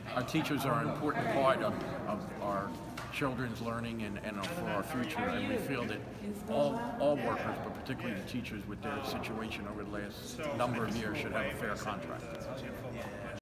Our teachers are an important part of our children's learning and for our future, and we feel that all workers, but particularly the teachers with their situation over the last number of years, should have a fair contract.